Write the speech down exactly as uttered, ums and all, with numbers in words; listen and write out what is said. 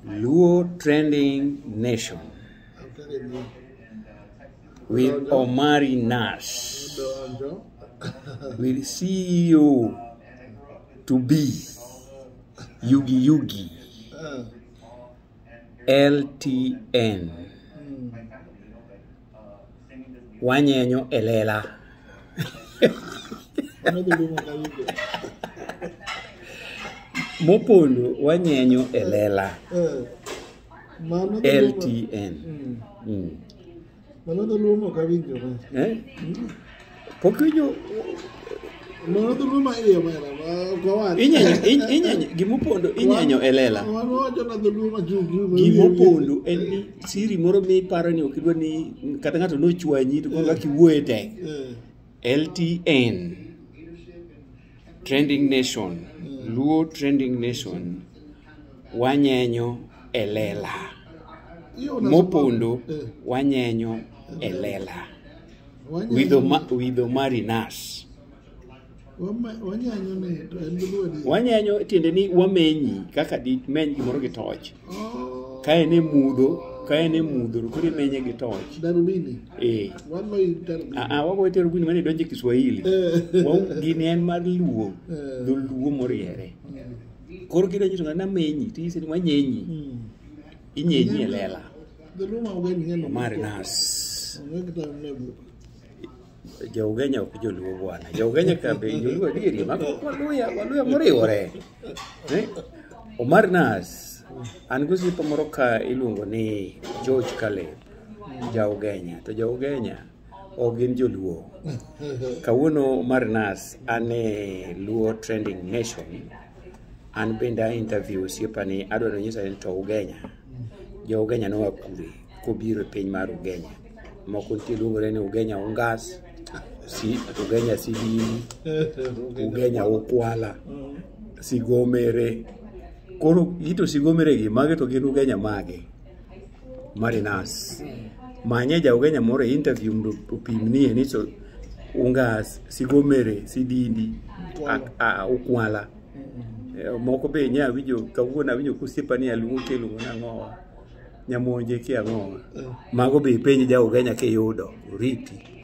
Luo Trending Nation with Omari Nash, with C E O to be Yugi Yugi, L T N Wanyenyo Elela. Mopondo Wanyenyo Elela. L T N. Mano do lumo kavinjo. Eh? Poquinho. Mano do lumo iya mera. Kawan. Inyenyo, inyenyo gimopondo inyenyo elela. Mano aja na do lumo juju. Gimopondo en siri moro mi paro ni okidwa ni kata ngato no chwanyi to kaka kiwuoye tek. L T N Trending Nation, Luo Trending Nation, Wanyenyo Elela. Mopondo Wanyenyo Elela. With with Omari Nash. Wanyenyo ni enduluo. Wanyenyo tiende ni wamenyi kaka di men gimoro gi toch. Kae ne mudho, kae ne mudho kuri menye gi toch. Darubini. Eh. Wano darubini. Ah ah wago darubini mane donje Kiswahili. Wao gini en mar Luo. Do Luo moriere. Koro gido nyiso na menyi ti sini wanyenyi. Inyenyi elela. Omari Nash. Jaugenya okujo Luo bwana. Jaugenya kabe Luo diri mako Waluya Waluya moriwore. Eh? Omari Nash an gosipa moro ka iluongo ni George Caleb. Jaugenya to Jaugenya ogin joluo. Kawuono Omari Nash ane Luo Trending Nation. An benda interview siepani adwaro nyisa ni to Ugenya. Jo Ugenya no akure kobiro piny mar Ugenya. Moko nitie luongore ni Ugenya Ongas, si Ugenya Sidini, Ugenya Okwala, Sigomere. Koro ito Sigomere gi mage to gin Ugenya mage. Omari Nash. Manye ja Ugenya moro interview mdo opimnie ni so Ongas, Sigomere, Sidini, a Okwala. Moko be nya winjo kawuona winjo kusiepani aluwo kelo na ngowa nyamonje ki angowa mago be penj ja Ugenya ke yudo riti